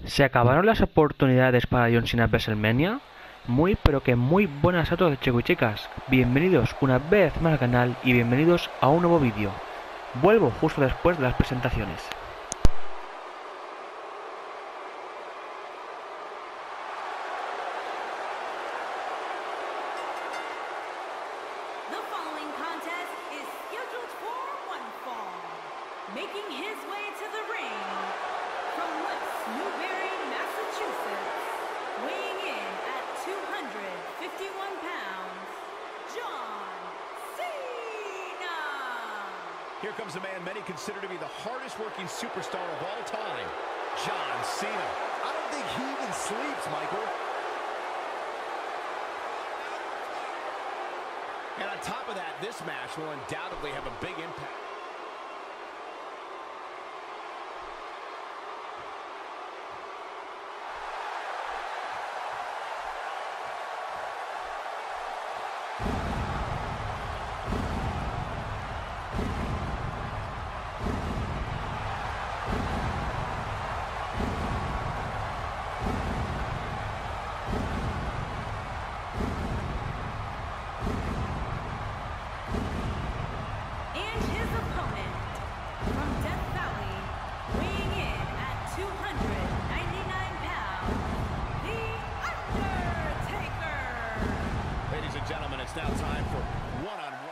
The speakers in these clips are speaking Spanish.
¿Se acabaron las oportunidades para John Cena en WrestleMania? Muy pero que muy buenas a todos, chicos y chicas. Bienvenidos una vez más al canal y bienvenidos a un nuevo vídeo. Vuelvo justo después de las presentaciones. Making his way to the ring from West Newbury, Massachusetts, weighing in at 251 pounds, John Cena. Here comes a man many consider to be the hardest working superstar of all time, John Cena. I don't think he even sleeps, Michael. And on top of that, this match will undoubtedly have a big impact. Gentlemen, it's now time for one-on-one.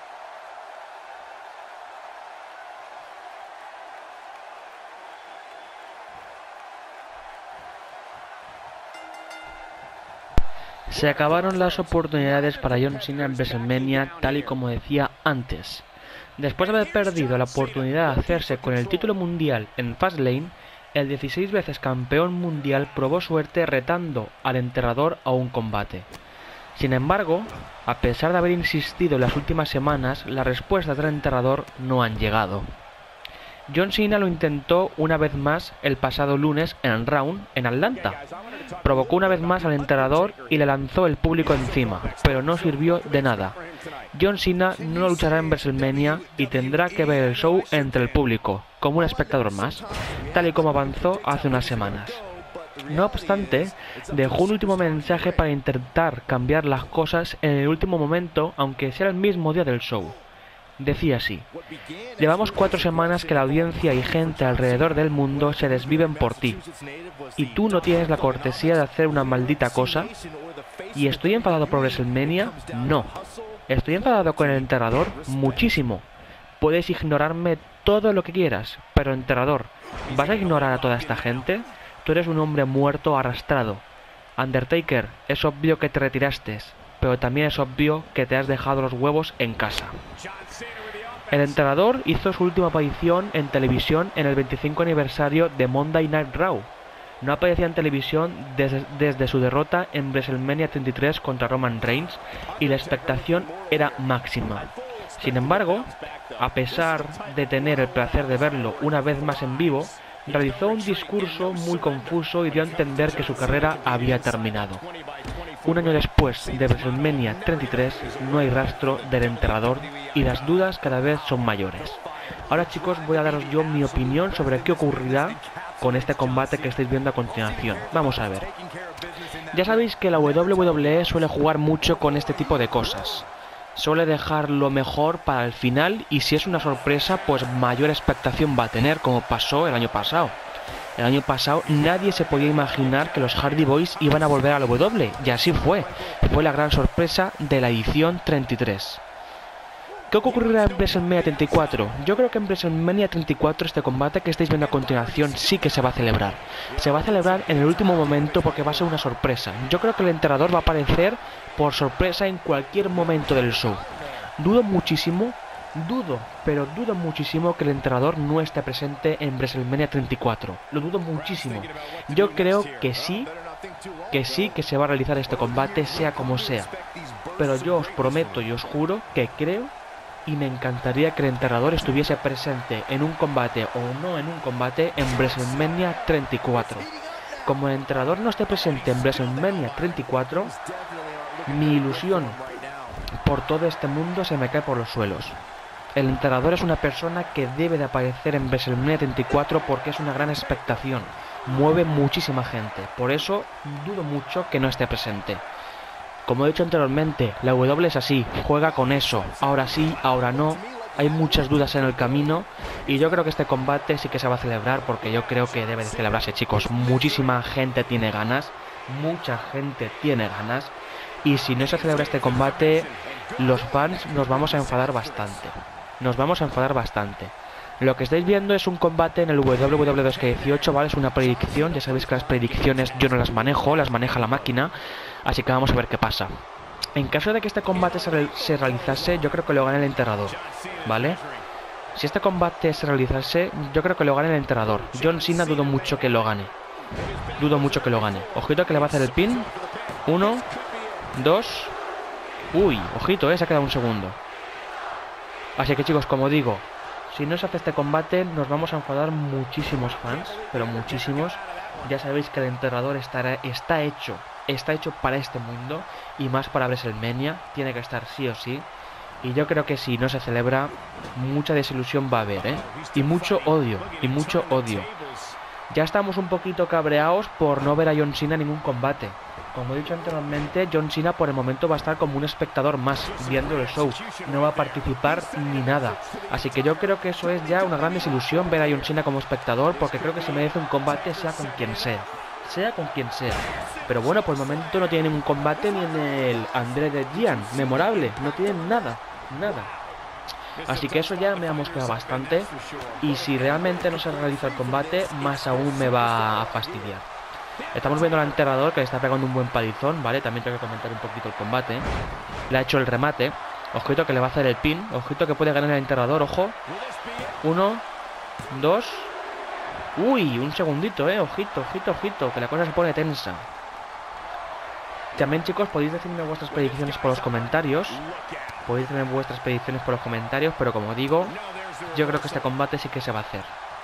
Se acabaron las oportunidades para John Cena en WrestleMania, tal y como decía antes. Después de haber perdido la oportunidad de hacerse con el título mundial en Fastlane, el 16 veces campeón mundial probó suerte retando al enterrador a un combate. Sin embargo, a pesar de haber insistido en las últimas semanas, las respuestas del enterrador no han llegado. John Cena lo intentó una vez más el pasado lunes en Raw en Atlanta. Provocó una vez más al enterrador y le lanzó el público encima, pero no sirvió de nada. John Cena no luchará en WrestleMania y tendrá que ver el show entre el público, como un espectador más, tal y como avanzó hace unas semanas. No obstante, dejó un último mensaje para intentar cambiar las cosas en el último momento, aunque sea el mismo día del show. Decía así: llevamos 4 semanas que la audiencia y gente alrededor del mundo se desviven por ti, y tú no tienes la cortesía de hacer una maldita cosa. ¿Y estoy enfadado por WrestleMania? No. ¿Estoy enfadado con el enterrador? Muchísimo. Puedes ignorarme todo lo que quieras, pero enterrador, ¿vas a ignorar a toda esta gente? Tú eres un hombre muerto arrastrado. Undertaker, es obvio que te retiraste, pero también es obvio que te has dejado los huevos en casa. El enterrador hizo su última aparición en televisión en el 25 aniversario de Monday Night Raw. No aparecía en televisión desde su derrota en WrestleMania 33 contra Roman Reigns y la expectación era máxima. Sin embargo, a pesar de tener el placer de verlo una vez más en vivo, realizó un discurso muy confuso y dio a entender que su carrera había terminado. Un año después de WrestleMania 33 no hay rastro del enterrador y las dudas cada vez son mayores. Ahora, chicos, voy a daros yo mi opinión sobre qué ocurrirá con este combate que estáis viendo a continuación. Vamos a ver. Ya sabéis que la WWE suele jugar mucho con este tipo de cosas. Suele dejar lo mejor para el final y si es una sorpresa, pues mayor expectación va a tener, como pasó el año pasado. El año pasado nadie se podía imaginar que los Hardy Boys iban a volver a la W, y así fue. Fue la gran sorpresa de la edición 33. ¿Qué ocurrirá en WrestleMania 34? Yo creo que en WrestleMania 34 este combate que estáis viendo a continuación sí que se va a celebrar. Se va a celebrar en el último momento porque va a ser una sorpresa. Yo creo que el enterrador va a aparecer por sorpresa en cualquier momento del show. Dudo muchísimo que el enterrador no esté presente en WrestleMania 34. Lo dudo muchísimo. Yo creo que sí que se va a realizar este combate, sea como sea. Pero yo os prometo y os juro que creo y me encantaría que el enterrador estuviese presente en un combate o no en un combate en WrestleMania 34. Como el enterrador no esté presente en WrestleMania 34, mi ilusión por todo este mundo se me cae por los suelos. El enterrador es una persona que debe de aparecer en WrestleMania 34 porque es una gran expectación. mueve muchísima gente. Por eso dudo mucho que no esté presente. Como he dicho anteriormente, la W es así, juega con eso. Ahora sí, ahora no. Hay muchas dudas en el camino y yo creo que este combate sí que se va a celebrar porque yo creo que debe de celebrarse, chicos. Muchísima gente tiene ganas, mucha gente tiene ganas y si no se celebra este combate, los fans nos vamos a enfadar bastante. Nos vamos a enfadar bastante. Lo que estáis viendo es un combate en el WWE 2K18, ¿vale? Es una predicción, ya sabéis que las predicciones yo no las manejo, las maneja la máquina, así que vamos a ver qué pasa. En caso de que este combate se realizase, yo creo que lo gana el enterrador, ¿vale? Si este combate se realizase, yo creo que lo gana el enterrador. John Cena dudo mucho que lo gane. Dudo mucho que lo gane. Ojito que le va a hacer el pin. 1, 2. Uy, ojito, se ha quedado un segundo. Así que chicos, como digo, si no se hace este combate, nos vamos a enfadar muchísimos fans, pero muchísimos. Ya sabéis que el enterrador está hecho para este mundo y más para WrestleMania, tiene que estar sí o sí. Y yo creo que si no se celebra, mucha desilusión va a haber, y mucho odio, Ya estamos un poquito cabreados por no ver a John Cena en ningún combate. Como he dicho anteriormente, John Cena por el momento va a estar como un espectador más viendo el show, no va a participar ni nada. Así que yo creo que eso es ya una gran desilusión, ver a John Cena como espectador, porque creo que se merece un combate sea con quien sea. Pero bueno, por el momento no tiene ningún combate ni en el André de Gian, memorable, no tienen nada. Así que eso ya me ha mosqueado bastante y si realmente no se realiza el combate, más aún me va a fastidiar. Estamos viendo al enterrador que le está pegando un buen palizón, ¿vale? También tengo que comentar un poquito el combate. Le ha hecho el remate. Ojito que le va a hacer el pin. Ojito que puede ganar el enterrador, ojo. 1, 2. Uy, un segundito, ojito, que la cosa se pone tensa. También, chicos, podéis decirme vuestras predicciones por los comentarios. Pero como digo, yo creo que este combate sí que se va a hacer.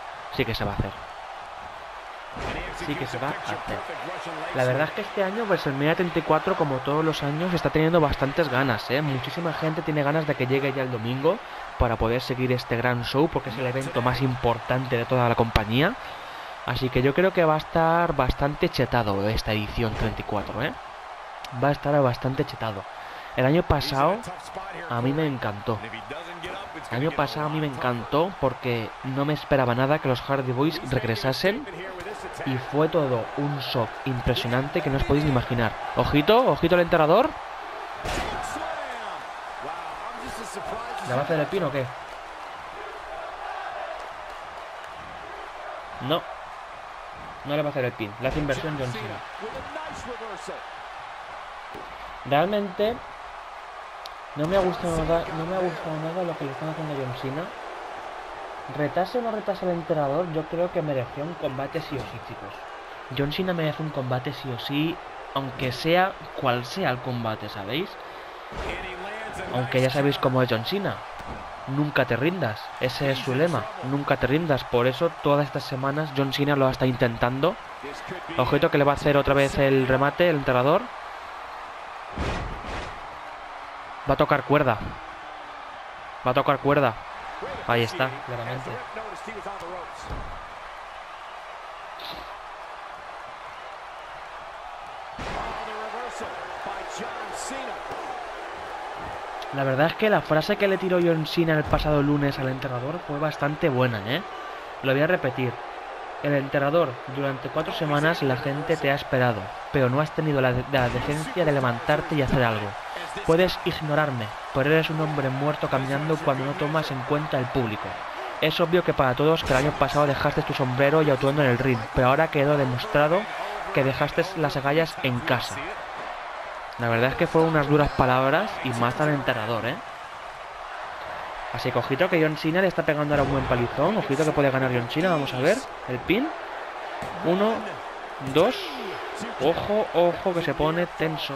La verdad es que este año WrestleMania 34, como todos los años, está teniendo bastantes ganas, Muchísima gente tiene ganas de que llegue ya el domingo para poder seguir este gran show, porque es el evento más importante de toda la compañía. Así que yo creo que va a estar bastante chetado esta edición 34, Va a estar bastante chetado. El año pasado a mí me encantó. Porque no me esperaba nada que los Hardy Boys regresasen. Y fue todo un shock impresionante que no os podéis ni imaginar. Ojito el enterrador. ¿Le va a hacer el pin o qué? No le va a hacer el pin. Le hace inversión John Cena. Realmente no me ha gustado nada lo que le están haciendo a John Cena. Retase o no retase el enterrador, yo creo que merecía un combate sí o sí, chicos. John Cena merece un combate sí o sí, aunque sea cual sea el combate, ¿sabéis? Aunque ya sabéis cómo es John Cena. Nunca te rindas, ese es su lema, nunca te rindas. Por eso todas estas semanas John Cena lo está intentando. Ojito que le va a hacer otra vez el remate, el enterrador. Va a tocar cuerda. Ahí está, claramente. La verdad es que la frase que le tiró John Cena el pasado lunes al enterrador fue bastante buena, Lo voy a repetir. El enterrador, durante 4 semanas la gente te ha esperado, pero no has tenido la decencia de levantarte y hacer algo. Puedes ignorarme, pero eres un hombre muerto caminando cuando no tomas en cuenta el público. Es obvio que para todos que el año pasado dejaste tu sombrero y atuendo en el ring, pero ahora quedó demostrado que dejaste las agallas en casa. La verdad es que fueron unas duras palabras y más al enterrador, Así que ojito que John Cena le está pegando ahora un buen palizón. Ojito que puede ganar John Cena, vamos a ver. El pin. 1, 2. Ojo que se pone tenso.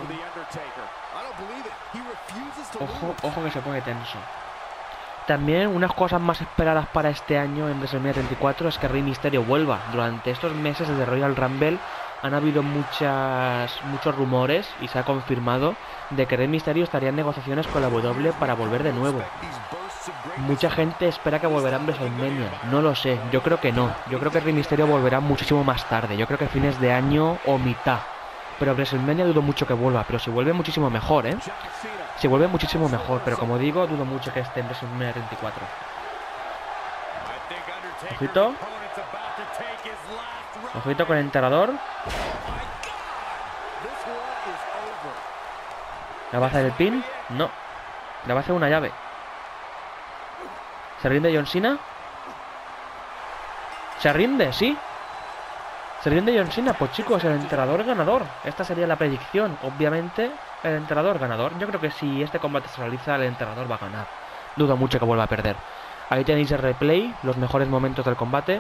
Ojo que se pone tenso. También unas cosas más esperadas para este año en WrestleMania 34 es que Rey Mysterio vuelva. Durante estos meses desde Royal Rumble han habido muchos rumores y se ha confirmado de que Rey Mysterio estaría en negociaciones con la W para volver de nuevo. Mucha gente espera que volverá en WrestleMania. No lo sé, yo creo que no. Yo creo que Rey Mysterio volverá muchísimo más tarde. Yo creo que fines de año o mitad. Pero WrestleMania dudo mucho que vuelva. Pero si vuelve muchísimo mejor, ¿eh? Si vuelve muchísimo mejor. Pero como digo, dudo mucho que esté en WrestleMania 34. Ojito. Ojito con el enterrador. ¿La va a hacer el pin? No. La va a hacer una llave. ¿Se rinde John Cena? ¿Se rinde? ¿Sí? ¿Se rinde John Cena? Pues chicos, el enterrador ganador. Esta sería la predicción. Obviamente, el enterrador ganador. Yo creo que si este combate se realiza, el enterrador va a ganar. Dudo mucho que vuelva a perder. Ahí tenéis el replay, los mejores momentos del combate.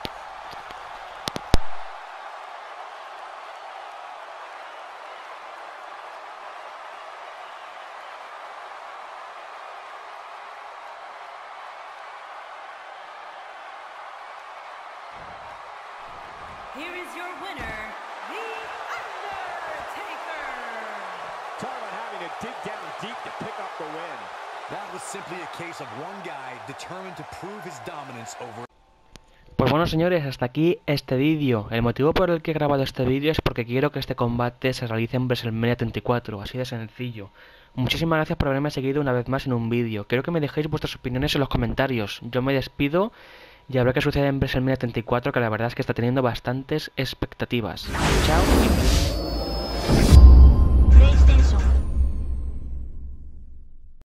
Here is your winner, The Undertaker. Talk about having to dig down deep to pick up the win. That was simply a case of one guy determined to prove his dominance over. Pues bueno, señores, hasta aquí este vídeo. El motivo por el que he grabado este vídeo es porque quiero que este combate se realice en WrestleMania 34, así de sencillo. Muchísimas gracias por haberme seguido una vez más en un vídeo. Quiero que me dejéis vuestras opiniones en los comentarios. Yo me despido y a ver qué sucede en WrestleMania 34, que la verdad es que está teniendo bastantes expectativas. Chao.